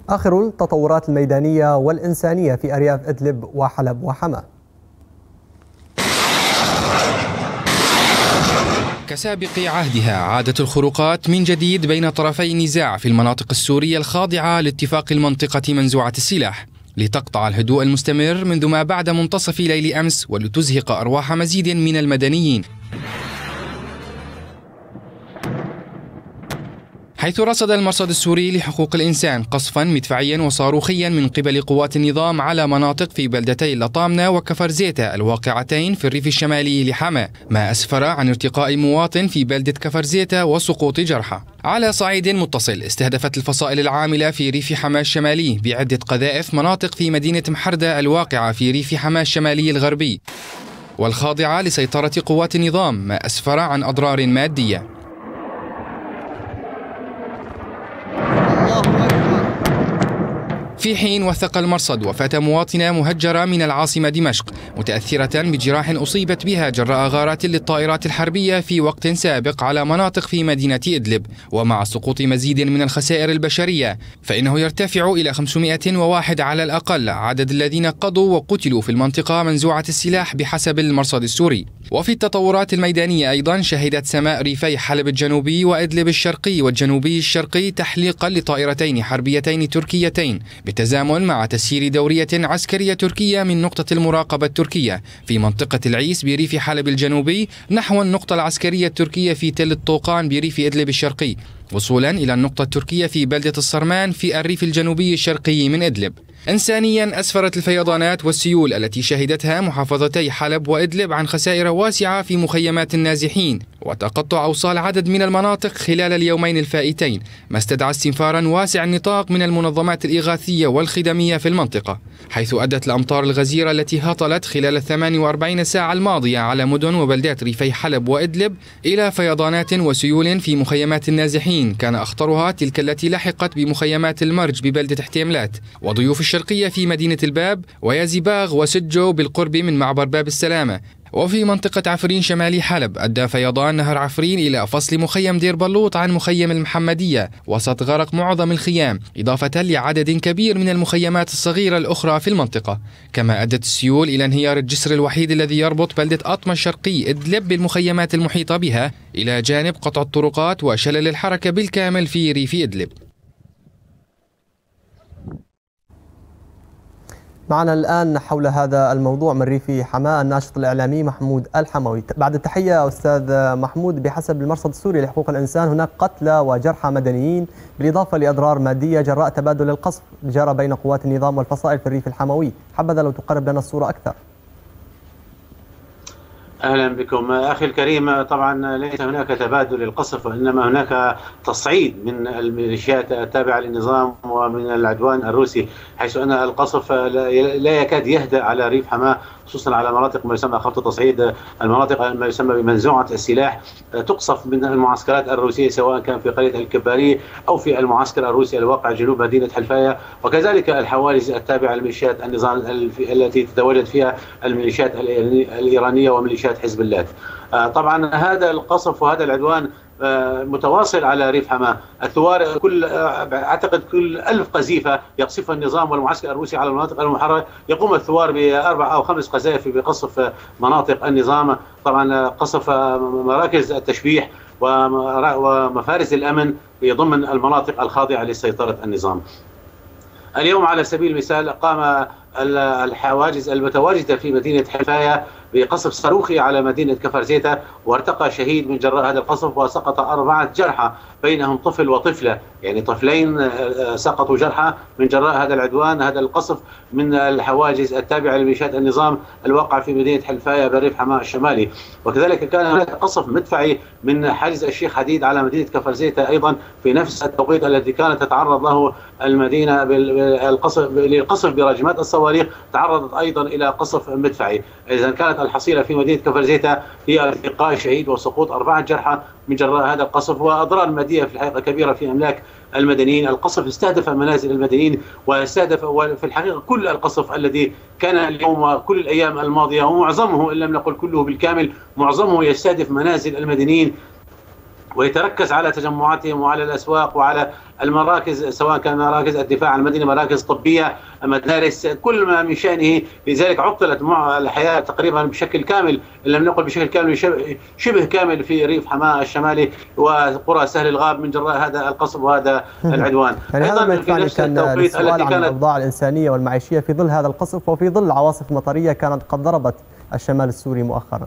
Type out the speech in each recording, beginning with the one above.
آخر التطورات الميدانية والإنسانية في أرياف إدلب وحلب وحما. كسابق عهدها عادت الخروقات من جديد بين طرفي النزاع في المناطق السورية الخاضعة لاتفاق المنطقة منزوعة السلاح لتقطع الهدوء المستمر منذ ما بعد منتصف ليل أمس ولتزهق أرواح مزيد من المدنيين، حيث رصد المرصد السوري لحقوق الإنسان قصفا مدفعيا وصاروخيا من قبل قوات النظام على مناطق في بلدتي لطامنة وكفر زيتة الواقعتين في الريف الشمالي لحما، ما أسفر عن ارتقاء مواطن في بلدة كفر زيتة وسقوط جرحى. على صعيد متصل، استهدفت الفصائل العاملة في ريف حما الشمالي بعدة قذائف مناطق في مدينة محردة الواقعة في ريف حما الشمالي الغربي والخاضعة لسيطرة قوات النظام، ما أسفر عن أضرار مادية. في حين وثق المرصد وفاة مواطنة مهجرة من العاصمة دمشق متأثرة بجراح أصيبت بها جراء غارات للطائرات الحربية في وقت سابق على مناطق في مدينة إدلب، ومع سقوط مزيد من الخسائر البشرية فإنه يرتفع إلى 501 على الأقل عدد الذين قضوا وقتلوا في المنطقة منزوعة السلاح بحسب المرصد السوري. وفي التطورات الميدانية أيضا، شهدت سماء ريفي حلب الجنوبي وإدلب الشرقي والجنوبي الشرقي تحليقا لطائرتين حربيتين تركيتين بالتزامن مع تسيير دورية عسكرية تركية من نقطة المراقبة التركية في منطقة العيس بريف حلب الجنوبي نحو النقطة العسكرية التركية في تل الطوقان بريف إدلب الشرقي، وصولا إلى النقطة التركية في بلدة الصرمان في الريف الجنوبي الشرقي من إدلب. إنسانيا، أسفرت الفيضانات والسيول التي شهدتها محافظتي حلب وإدلب عن خسائر واسعة في مخيمات النازحين وتقطع أوصال عدد من المناطق خلال اليومين الفائتين، ما استدعى استنفارا واسع النطاق من المنظمات الإغاثية والخدمية في المنطقة، حيث أدت الأمطار الغزيرة التي هطلت خلال 48 ساعة الماضية على مدن وبلدات ريفي حلب وإدلب إلى فيضانات وسيول في مخيمات النازحين، كان أخطرها تلك التي لحقت بمخيمات المرج ببلدة حتيملات وضيوف الشرقية في مدينة الباب ويازيباغ وسجو بالقرب من معبر باب السلامة. وفي منطقة عفرين شمالي حلب، أدى فيضان نهر عفرين إلى فصل مخيم دير بلوط عن مخيم المحمدية وسط غرق معظم الخيام، إضافة لعدد كبير من المخيمات الصغيرة الأخرى في المنطقة. كما أدت السيول إلى انهيار الجسر الوحيد الذي يربط بلدة أطمة الشرقي إدلب بالمخيمات المحيطة بها، إلى جانب قطع الطرقات وشلل الحركة بالكامل في ريف إدلب. معنا الآن حول هذا الموضوع من ريف حماة الناشط الإعلامي محمود الحموي. بعد التحية أستاذ محمود، بحسب المرصد السوري لحقوق الإنسان هناك قتلى وجرحى مدنيين بالإضافة لأضرار مادية جراء تبادل القصف جرى بين قوات النظام والفصائل في الريف الحموي. حبذا لو تقرب لنا الصورة أكثر. أهلا بكم أخي الكريم. طبعا ليس هناك تبادل للقصف، وإنما هناك تصعيد من الميليشيات التابعة للنظام ومن العدوان الروسي، حيث أن القصف لا يكاد يهدأ على ريف حماة، خصوصا على مناطق ما يسمى خط تصعيد، المناطق ما يسمى بمنزوعة السلاح، تقصف من المعسكرات الروسية سواء كان في قرية الكباري أو في المعسكر الروسي الواقع جنوب مدينة حلفاية، وكذلك الحواجز التابعة لميليشيات النظام التي تتواجد فيها الميليشيات الإيرانية وميليشيات حزب الله. طبعا هذا القصف وهذا العدوان متواصل على ريف حماة. الثوار اعتقد كل 1000 قذيفه يقصفها النظام والمعسكر الروسي على المناطق المحرره، يقوم الثوار ب4 أو 5 قذائف بقصف مناطق النظام. طبعا قصف مراكز التشبيح ومفارز الامن ضمن المناطق الخاضعه لسيطره النظام. اليوم على سبيل المثال قام الحواجز المتواجده في مدينه حلفاية بقصف صاروخي على مدينة كفر زيتة، وارتقى شهيد من جراء هذا القصف وسقط 4 جرحى بينهم طفل وطفلة، يعني طفلين سقطوا جرحى من جراء هذا العدوان، هذا القصف من الحواجز التابعة لميليشيات النظام الواقع في مدينة حلفاية بريف حماة الشمالي. وكذلك كان هناك قصف مدفعي من حاجز الشيخ حديد على مدينة كفر زيتة أيضا في نفس التوقيت الذي كانت تتعرض له المدينة للقصف برجمات الصواريخ، تعرضت أيضا إلى قصف مدفعي. إذا كانت الحصيلة في مدينة كفر زيتة هي ارتقاء شهيد وسقوط 4 جرحى من جراء هذا القصف، وأضرار مادية في الحقيقة كبيرة في أملاك المدنيين. القصف استهدف منازل المدنيين واستهدف في الحقيقة كل القصف الذي كان اليوم وكل الأيام الماضية، ومعظمه إن لم نقل كله بالكامل، معظمه يستهدف منازل المدنيين ويتركز على تجمعاتهم وعلى الأسواق وعلى المراكز، سواء كان مراكز الدفاع عن المدينة، مراكز طبية، مدارس، كل ما من شأنه. لذلك عطلت الحياة تقريبا بشكل كامل، إن لم نقل بشكل كامل شبه كامل في ريف حماة الشمالي وقرى سهل الغاب من جراء هذا القصف وهذا العدوان. يعني هذا ما يدفعني كان السؤال عن الأوضاع الإنسانية والمعيشية في ظل هذا القصف وفي ظل عواصف مطرية كانت قد ضربت الشمال السوري مؤخرا.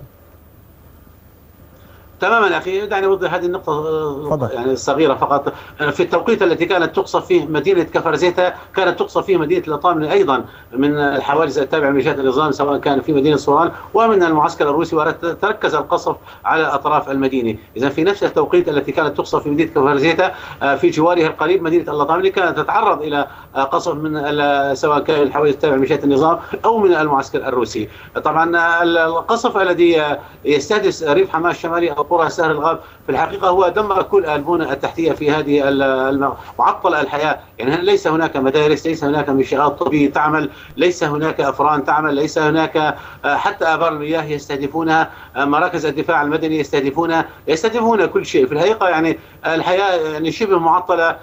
تماما اخي، دعني اوضح هذه النقطه يعني الصغيره فقط. في التوقيت التي كانت تقصف فيه مدينه كفرزيتا، كانت تقصف فيه مدينه الأطامنة ايضا من الحوادث التابعه لميليشيات النظام، سواء كان في مدينه صوران ومن المعسكر الروسي، وتركز القصف على اطراف المدينه. اذا في نفس التوقيت التي كانت تقصف في مدينه كفرزيتا، في جوارها القريب مدينه الأطامنة كانت تتعرض الى قصف من سواء كان الحوادث التابعه لميليشيات النظام او من المعسكر الروسي. طبعا القصف الذي يستهدف ريف حماة الشمالي او قرى سهل الغاب في الحقيقة هو دمر كل البنى التحتية في هذه وعطل الحياة. يعني ليس هناك مدارس، ليس هناك منشآت طبية تعمل، ليس هناك أفران تعمل، ليس هناك حتى آبار المياه يستهدفونها، مراكز الدفاع المدني يستهدفون كل شيء في الحقيقة. يعني الحياة يعني شبه معطلة،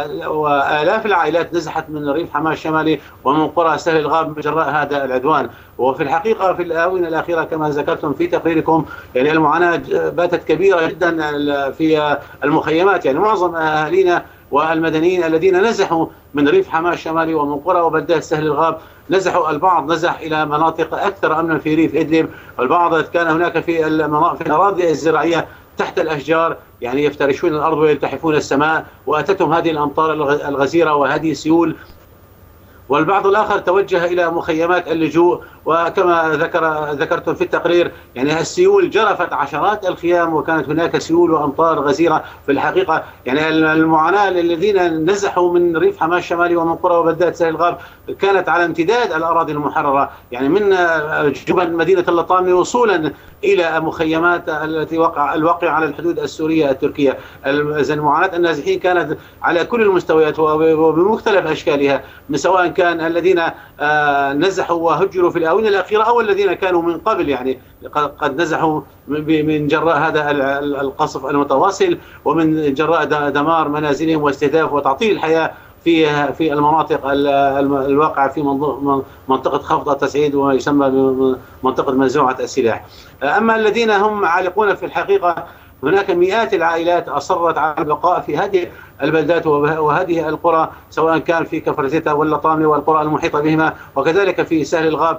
وآلاف العائلات نزحت من ريف حماة الشمالي ومن قرى سهل الغاب من جراء هذا العدوان. وفي الحقيقة في الآونة الأخيرة كما ذكرتم في تقريركم، يعني المعاناة باتت كبيرة جدا في المخيمات. يعني معظم أهالينا والمدنيين الذين نزحوا من ريف حماة الشمالي ومن قرى وبلدات سهل الغاب نزحوا، البعض نزح إلى مناطق أكثر أمنا في ريف إدلب، والبعض كان هناك في الأراضي الزراعية تحت الأشجار، يعني يفترشون الأرض ويلتحفون السماء، وأتتهم هذه الأمطار الغزيرة وهذه السيول. والبعض الآخر توجه إلى مخيمات اللجوء، وكما ذكرتم في التقرير يعني السيول جرفت عشرات الخيام، وكانت هناك سيول وأمطار غزيرة. في الحقيقة يعني المعاناة للذين نزحوا من ريف حماة الشمالي ومن قرى وبلدات سهل الغاب كانت على امتداد الأراضي المحررة، يعني من جبل مدينة الأطامنة وصولا إلى مخيمات التي الواقعة على الحدود السورية التركية. معاناة النازحين كانت على كل المستويات وبمختلف أشكالها، سواء كان الذين نزحوا وهجروا في الآونة الأخيرة أو الذين كانوا من قبل، يعني قد نزحوا من جراء هذا القصف المتواصل ومن جراء دمار منازلهم واستهداف وتعطيل الحياة في المناطق الواقعة في منطقة خفض التسعيد وما يسمى بمنطقة منزوعة السلاح. أما الذين هم عالقون في الحقيقة هناك مئات العائلات أصرت على البقاء في هذه البلدات وهذه القرى، سواء كان في كفرزيتا والأطامنة والقرى المحيطة بهما، وكذلك في سهل الغاب.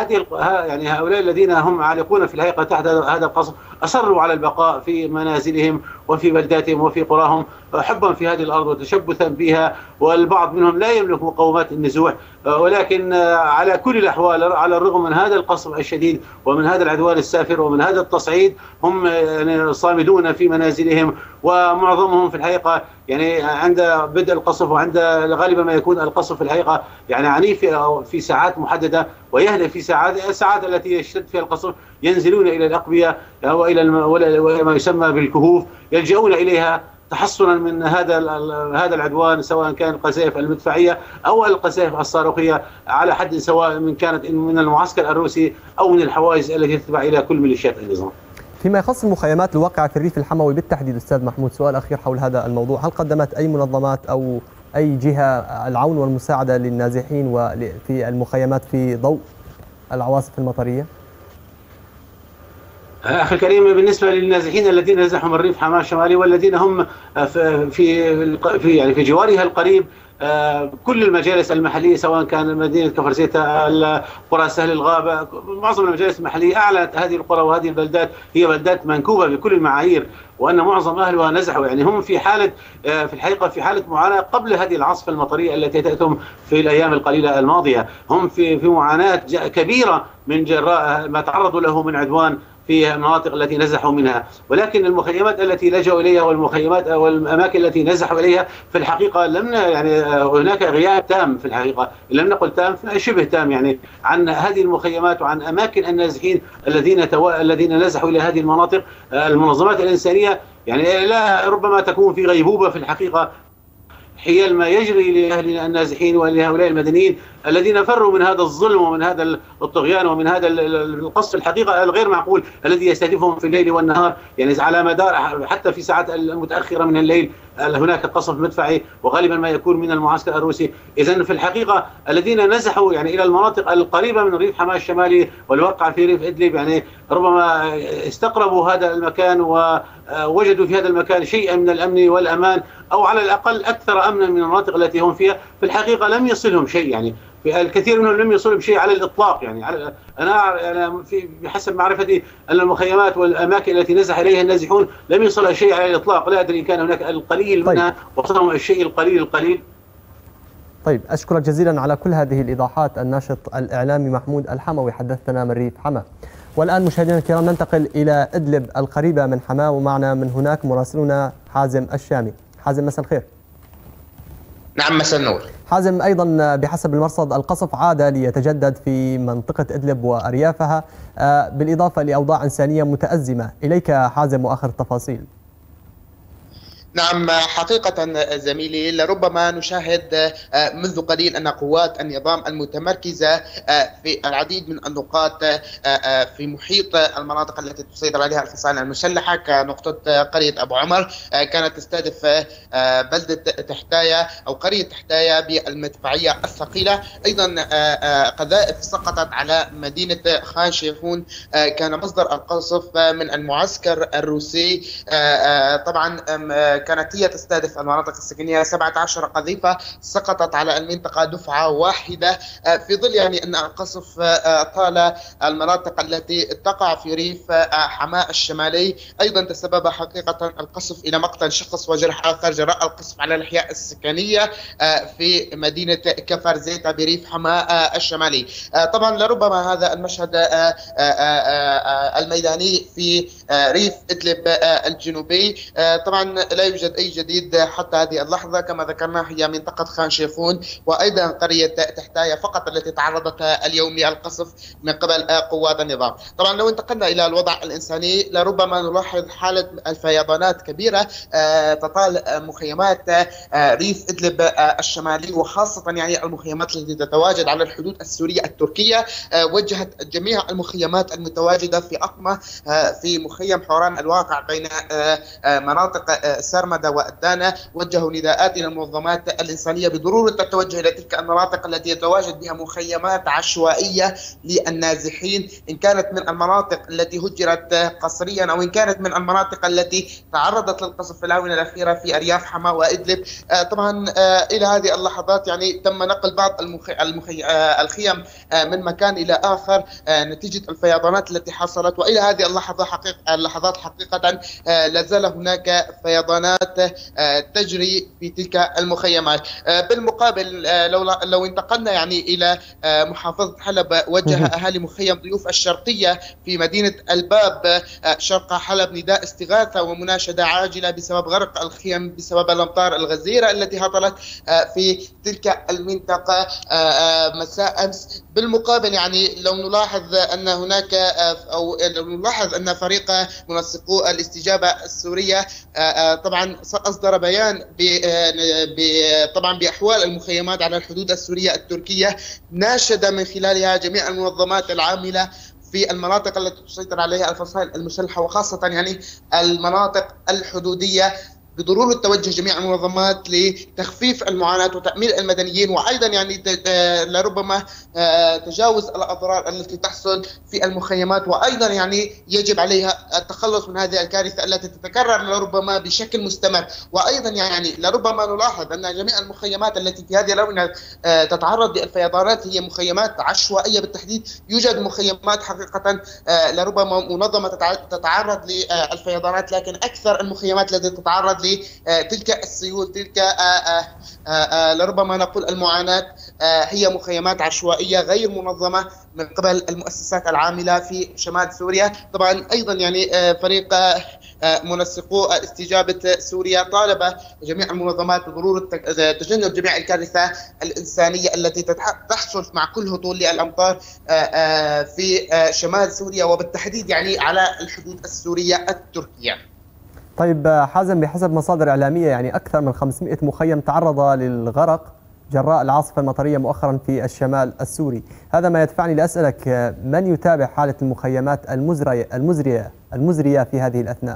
يعني هؤلاء الذين هم عالقون في الحقيقة تحت هذا القصف أصروا على البقاء في منازلهم وفي بلداتهم وفي قراهم حبا في هذه الأرض وتشبثا بها، والبعض منهم لا يملك مقومات النزوح. ولكن على كل الأحوال، على الرغم من هذا القصف الشديد ومن هذا العدوان السافر ومن هذا التصعيد، هم يعني صامدون في منازلهم، ومعظمهم في الحقيقة يعني عند بدء القصف وعند غالبا ما يكون القصف في الحقيقة يعني عنيف في ساعات محددة، ويهدف في الساعات التي يشتد فيها القصف ينزلون إلى الأقبية أو إلى ما يسمى بالكهوف، يلجؤون إليها تحصنا من هذا العدوان، سواء كان القذائف المدفعية أو القذائف الصاروخية، على حد سواء من كانت من المعسكر الروسي أو من الحواجز التي تتبع إلى كل ميليشيات النظام. فيما يخص المخيمات الواقعة في الريف الحموي بالتحديد أستاذ محمود، سؤال أخير حول هذا الموضوع، هل قدمت أي منظمات أو أي جهة العون والمساعدة للنازحين وفي المخيمات في ضوء العواصف المطرية؟ أخي الكريم، بالنسبة للنازحين الذين نزحوا من ريف حماة الشمالي والذين هم في جوارها القريب، كل المجالس المحلية سواء كان مدينة كفرزيتا، قرى سهل الغابة، معظم المجالس المحلية أعلنت هذه القرى وهذه البلدات هي بلدات منكوبة بكل المعايير، وأن معظم أهلها نزحوا. يعني هم في الحقيقة في حالة معاناة قبل هذه العاصفة المطرية التي تأتهم في الأيام القليلة الماضية. هم في معاناة كبيرة من جراء ما تعرضوا له من عدوان في المناطق التي نزحوا منها. ولكن المخيمات التي لجأوا إليها والمخيمات والأماكن التي نزحوا إليها في الحقيقة يعني هناك غياب تام، في الحقيقة لم نقل تام، شبه تام، يعني عن هذه المخيمات وعن أماكن النازحين الذين نزحوا إلى هذه المناطق. المنظمات الإنسانية يعني لا ربما تكون في غيبوبة في الحقيقة حيال ما يجري لأهلنا النازحين ولهؤلاء المدنيين الذين فروا من هذا الظلم ومن هذا الطغيان ومن هذا القصف الحقيقة الغير معقول الذي يستهدفهم في الليل والنهار، يعني على مدار حتى في ساعات المتأخرة من الليل هناك قصف مدفعي وغالبا ما يكون من المعسكر الروسي. إذن في الحقيقة الذين نزحوا يعني إلى المناطق القريبة من ريف حماة الشمالي والواقع في ريف إدلب يعني ربما استقربوا هذا المكان ووجدوا في هذا المكان شيئا من الأمن والأمان، أو على الأقل أكثر أمنا من المناطق التي هم فيها. في الحقيقة لم يصلهم شيء، يعني الكثير منهم لم يصلهم شيء على الإطلاق. يعني أنا بحسب معرفتي أن المخيمات والأماكن التي نزح إليها النازحون لم يصلها شيء على الإطلاق، لا أدري إن كان هناك القليل منها وصلهم الشيء القليل. طيب، أشكرك جزيلا على كل هذه الإيضاحات الناشط الإعلامي محمود الحموي، حدثنا من ريف حماة. والآن مشاهدينا الكرام ننتقل إلى إدلب القريبة من حماة، ومعنا من هناك مراسلنا حازم الشامي. حازم، مساء الخير. نعم، مساء النور. حازم، أيضا بحسب المرصد القصف عاد ليتجدد في منطقة إدلب وأريافها، بالإضافة لأوضاع إنسانية متأزمة. إليك حازم وآخر التفاصيل. نعم، حقيقة زميلي، لربما نشاهد منذ قليل أن قوات النظام المتمركزة في العديد من النقاط في محيط المناطق التي تسيطر عليها الفصائل المسلحة كنقطة قرية أبو عمر كانت تستهدف بلدة تحتايا أو قرية تحتايا بالمدفعية الثقيلة. أيضا قذائف سقطت على مدينة خان شيخون كان مصدر القصف من المعسكر الروسي. طبعا كانت هي تستهدف المناطق السكنية. 17 قذيفة سقطت على المنطقة دفعة واحدة، في ظل يعني أن القصف طال المناطق التي تقع في ريف حماة الشمالي. أيضا تسبب حقيقة القصف إلى مقتل شخص وجرح آخر جراء القصف على الأحياء السكنية في مدينة كفر زيتا بريف حماة الشمالي. طبعا لربما هذا المشهد الميداني في ريف إدلب الجنوبي. طبعا لا يوجد أي جديد حتى هذه اللحظة. كما ذكرنا هي منطقة خان شيخون وأيضا قرية تحتايا فقط التي تعرضت اليوم للقصف من قبل قوات النظام. طبعا لو انتقلنا إلى الوضع الإنساني لربما نلاحظ حالة الفيضانات كبيرة تطال مخيمات ريف إدلب الشمالي، وخاصة يعني المخيمات التي تتواجد على الحدود السورية التركية. وجهت جميع المخيمات المتواجدة في أقمة في مخيم حوران الواقع بين مناطق سرمدة وأدانة وجهوا نداءات إلى المنظمات الإنسانية بضرورة التوجه إلى تلك المناطق التي يتواجد بها مخيمات عشوائية للنازحين، إن كانت من المناطق التي هجرت قسريا أو إن كانت من المناطق التي تعرضت للقصف في الآونة الأخيرة في أرياف حماة وإدلب. طبعا إلى هذه اللحظات يعني تم نقل بعض الخيم من مكان إلى آخر نتيجة الفيضانات التي حصلت. وإلى هذه اللحظات حقيقة لازال هناك فيضانات تجري في تلك المخيمات. بالمقابل لو انتقلنا يعني إلى محافظة حلب، وجه أهالي مخيم ضيوف الشرقية في مدينة الباب شرق حلب نداء استغاثة ومناشدة عاجلة بسبب غرق الخيم بسبب الأمطار الغزيرة التي هطلت في تلك المنطقة مساء أمس. بالمقابل يعني لو نلاحظ أن هناك أو لو نلاحظ أن فريق منسقو الاستجابة السورية طبعا أصدر بيان طبعا بأحوال المخيمات على الحدود السورية التركية، ناشد من خلالها جميع المنظمات العاملة في المناطق التي تسيطر عليها الفصائل المسلحة وخاصة يعني المناطق الحدودية بضرورة توجه جميع المنظمات لتخفيف المعاناة وتأمين المدنيين، وأيضا يعني لربما تجاوز الأضرار التي تحصل في المخيمات. وأيضا يعني يجب عليها التخلص من هذه الكارثة التي تتكرر لربما بشكل مستمر. وأيضا يعني لربما نلاحظ أن جميع المخيمات التي في هذه الآونة تتعرض للفيضانات هي مخيمات عشوائية بالتحديد. يوجد مخيمات حقيقة لربما منظمة تتعرض للفيضانات، لكن أكثر المخيمات التي تتعرض لتلك السيول تلك لربما نقول المعاناة هي مخيمات عشوائية غير منظمة من قبل المؤسسات العاملة في شمال سوريا. طبعا أيضا يعني فريق منسقو استجابة سوريا طالب جميع المنظمات بضرورة تجنب جميع الكارثة الإنسانية التي تحصل مع كل هطول للأمطار في شمال سوريا وبالتحديد يعني على الحدود السورية التركية. طيب حازم، بحسب مصادر إعلامية يعني أكثر من 500 مخيم تعرض للغرق جراء العاصفة المطرية مؤخرا في الشمال السوري. هذا ما يدفعني لأسألك من يتابع حالة المخيمات المزرية في هذه الأثناء؟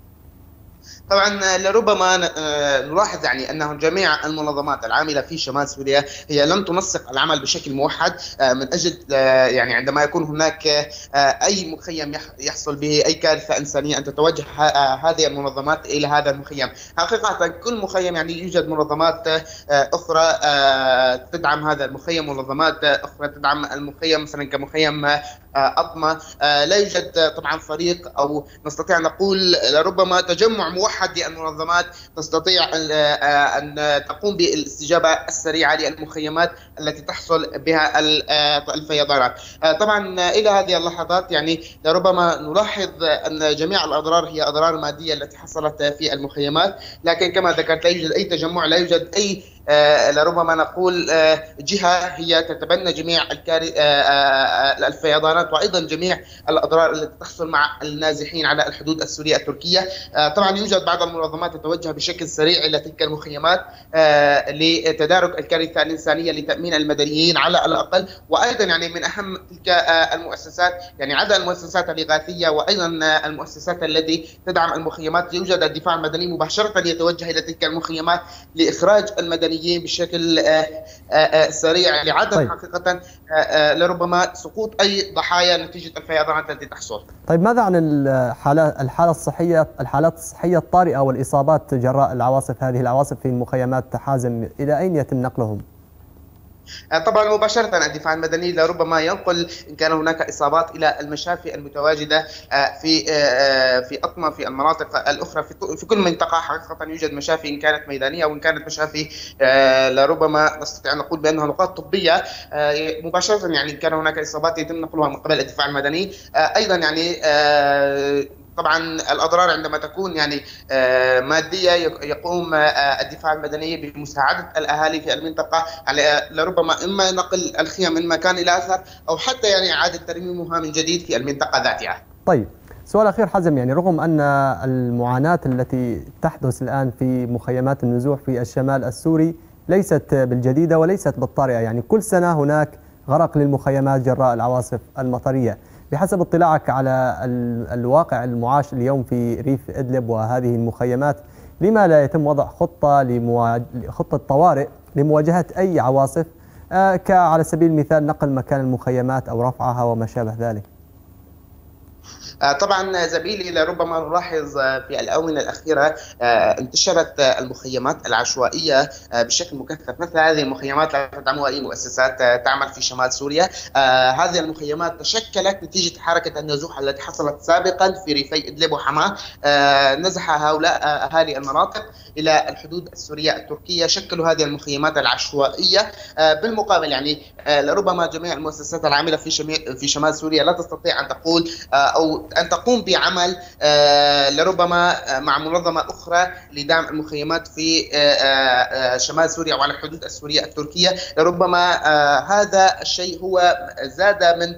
طبعا لربما نلاحظ يعني انه جميع المنظمات العامله في شمال سوريا هي لم تنسق العمل بشكل موحد من اجل يعني عندما يكون هناك اي مخيم يحصل به اي كارثه انسانيه ان تتوجه هذه المنظمات الى هذا المخيم. حقيقه كل مخيم يعني يوجد منظمات اخرى تدعم هذا المخيم، منظمات اخرى تدعم المخيم مثلا كمخيم أطمة. لا يوجد طبعا فريق أو نستطيع نقول لربما تجمع موحد للمنظمات تستطيع أن تقوم بالاستجابة السريعة للمخيمات التي تحصل بها الفيضانات. طبعا إلى هذه اللحظات يعني لربما نلاحظ أن جميع الأضرار هي أضرار مادية التي حصلت في المخيمات، لكن كما ذكرت لا يوجد أي تجمع، لا يوجد أي لربما نقول جهة هي تتبنى جميع الفيضانات وأيضا جميع الأضرار التي تحصل مع النازحين على الحدود السورية التركية. طبعا يوجد بعض المنظمات تتوجه بشكل سريع إلى تلك المخيمات لتدارك الكارثة الإنسانية لتأمين المدنيين على الأقل. وأيضا يعني من أهم تلك المؤسسات يعني عدا المؤسسات الإغاثية وأيضا المؤسسات التي تدعم المخيمات يوجد الدفاع المدني مباشرة يتوجه إلى تلك المخيمات لإخراج المدنيين بشكل سريع لعدم حقيقة لربما سقوط أي ضحايا نتيجة الفيضانات التي تحصل. طيب ماذا عن الحالات الصحية الطارئة والإصابات جراء هذه العواصف في المخيمات حازم؟ إلى أين يتم نقلهم؟ طبعا مباشرة الدفاع المدني لربما ينقل إن كان هناك إصابات إلى المشافي المتواجدة في أطمة في المناطق الأخرى في كل منطقة. حقيقة يوجد مشافي إن كانت ميدانية أو إن كانت مشافي لربما نستطيع أن نقول بأنها نقاط طبية مباشرة. يعني إن كان هناك إصابات يتم نقلها من قبل الدفاع المدني. أيضا يعني طبعا الأضرار عندما تكون يعني مادية يقوم الدفاع المدني بمساعدة الأهالي في المنطقة على لربما إما نقل الخيام من مكان إلى آخر أو حتى يعني إعادة ترميمها من جديد في المنطقة ذاتها. طيب سؤال أخير حزم، يعني رغم أن المعاناة التي تحدث الآن في مخيمات النزوح في الشمال السوري ليست بالجديدة وليست بالطارئة، يعني كل سنة هناك غرق للمخيمات جراء العواصف المطرية. بحسب اطلاعك على الواقع المعاش اليوم في ريف إدلب وهذه المخيمات، لما لا يتم وضع خطة طوارئ لمواجهة أي عواصف على سبيل المثال نقل مكان المخيمات أو رفعها وما شابه ذلك؟ طبعا زميلي لربما نلاحظ في الآونة الأخيرة انتشرت المخيمات العشوائية بشكل مكثف. مثل هذه المخيمات لا تدعمها أي مؤسسات تعمل في شمال سوريا. هذه المخيمات تشكلت نتيجة حركة النزوح التي حصلت سابقا في ريفي إدلب وحماة. نزح هؤلاء أهالي المناطق إلى الحدود السورية التركية، شكلوا هذه المخيمات العشوائية. بالمقابل يعني لربما جميع المؤسسات العاملة في شمال سوريا لا تستطيع أن تقول أو أن تقوم بعمل لربما مع منظمة أخرى لدعم المخيمات في شمال سوريا وعلى الحدود السورية التركية. لربما هذا الشيء هو زاد من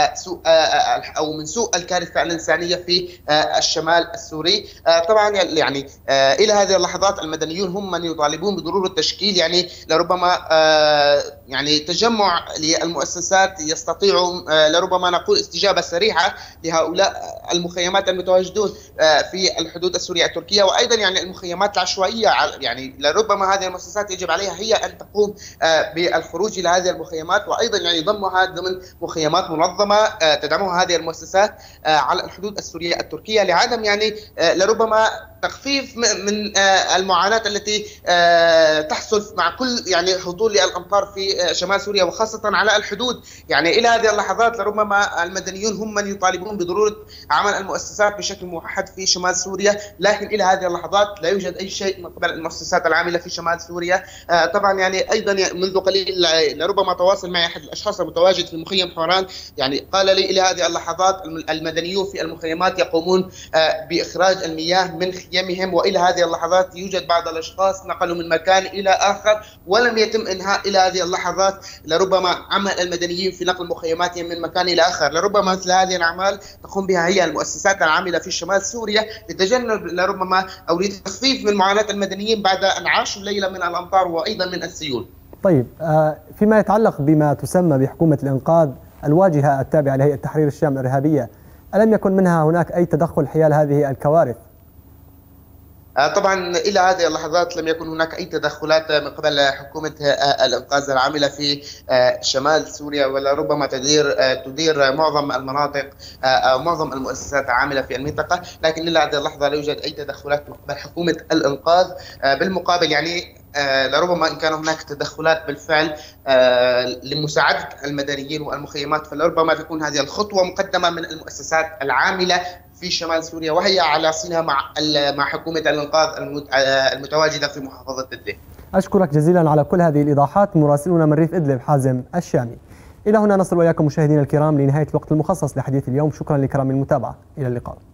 سوء الكارثة الإنسانية في الشمال السوري. طبعا يعني إلى هذه اللحظات المدنيون هم من يطالبون بضرورة تشكيل يعني لربما يعني تجمع للمؤسسات يستطيعوا لربما نقول استجابة سريعة لهؤلاء المخيمات المتواجدون في الحدود السورية التركية. وأيضا يعني المخيمات العشوائية يعني لربما هذه المؤسسات يجب عليها هي أن تقوم بالخروج إلى هذه المخيمات وأيضا يعني ضمها ضمن مخيمات منظمة تدعمها هذه المؤسسات على الحدود السورية التركية لعدم يعني لربما تخفيف من المعاناة التي تحصل مع كل يعني هطول الأمطار في شمال سوريا وخاصة على الحدود. يعني إلى هذه اللحظات لربما المدنيون هم من يطالبون بضرورة عمل المؤسسات بشكل موحد في شمال سوريا، لكن إلى هذه اللحظات لا يوجد أي شيء من قبل المؤسسات العاملة في شمال سوريا. طبعا يعني أيضا منذ قليل لربما تواصل معي أحد الأشخاص المتواجد في مخيم حوران، يعني قال لي إلى هذه اللحظات المدنيون في المخيمات يقومون بإخراج المياه من خيامهم، وإلى هذه اللحظات يوجد بعض الأشخاص نقلوا من مكان إلى آخر ولم يتم إنهاء إلى هذه اللحظات لربما عمل المدنيين في نقل مخيماتهم من مكان إلى آخر. لربما مثل هذه الأعمال تقوم بها هي المؤسسات العاملة في شمال سوريا لتجنب لربما أو لتخفيف من معاناة المدنيين بعد أن عاشوا ليلة من الأمطار وأيضا من السيول. طيب، فيما يتعلق بما تسمى بحكومة الإنقاذ الواجهة التابعة لهيئة تحرير الشام الإرهابية، ألم يكن منها هناك أي تدخل حيال هذه الكوارث؟ طبعا إلى هذه اللحظات لم يكن هناك أي تدخلات من قبل حكومة الإنقاذ العاملة في شمال سوريا، ولربما تدير معظم المناطق أو معظم المؤسسات العاملة في المنطقة، لكن إلى هذه اللحظة لا يوجد أي تدخلات من قبل حكومة الإنقاذ. بالمقابل يعني لربما إن كان هناك تدخلات بالفعل لمساعدة المدنيين والمخيمات، فلربما تكون هذه الخطوة مقدمة من المؤسسات العاملة في شمال سوريا، وهي على صلة مع حكومة الإنقاذ المتواجدة في محافظة إدلب. أشكرك جزيلا على كل هذه الإيضاحات مراسلنا من ريف إدلب حازم الشامي. إلى هنا نصل وإياكم مشاهدينا الكرام لنهاية الوقت المخصص لحديث اليوم. شكرا لكرام المتابعة، إلى اللقاء.